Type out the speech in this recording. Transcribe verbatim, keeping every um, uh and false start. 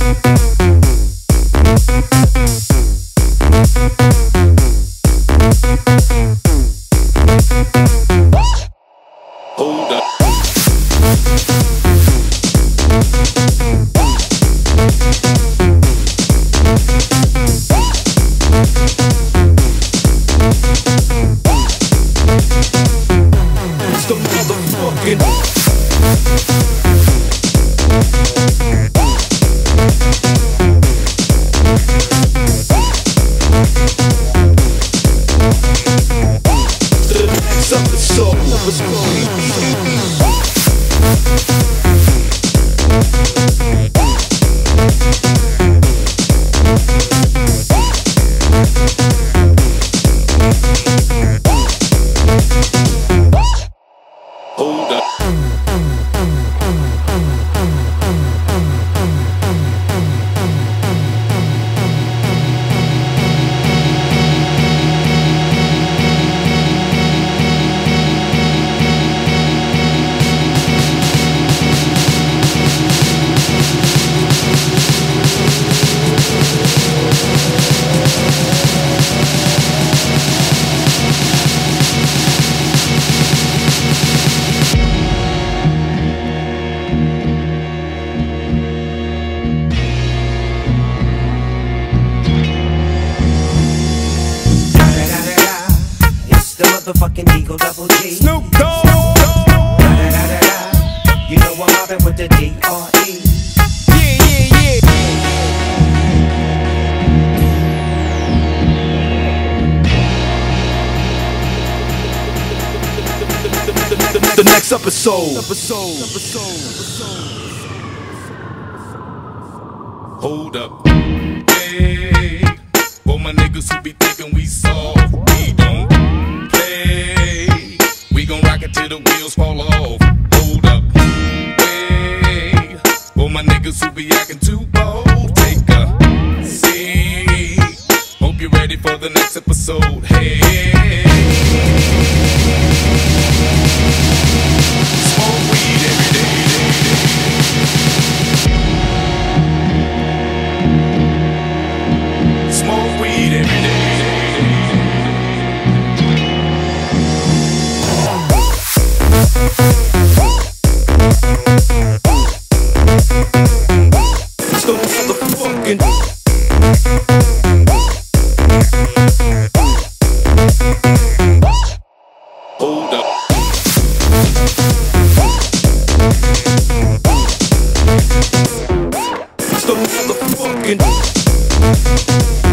Hold up. It's the motherfucking episode. Hold up. Motherfucking Eagle Double G. Snoop Dogg. You know I'm mobbing with the D R E. Yeah, yeah, yeah. The next episode. Episode. Hold up. Hey, for my niggas who be thinking we soft, we don't play. We gon' rock it till the wheels fall off. Hold up. Hey, for my niggas who be acting too bold, take a seat. Hope you're ready for the next episode. Hey, smoke weed every day. Smoke weed every day. It's the motherfucking hold up. It's the motherfucking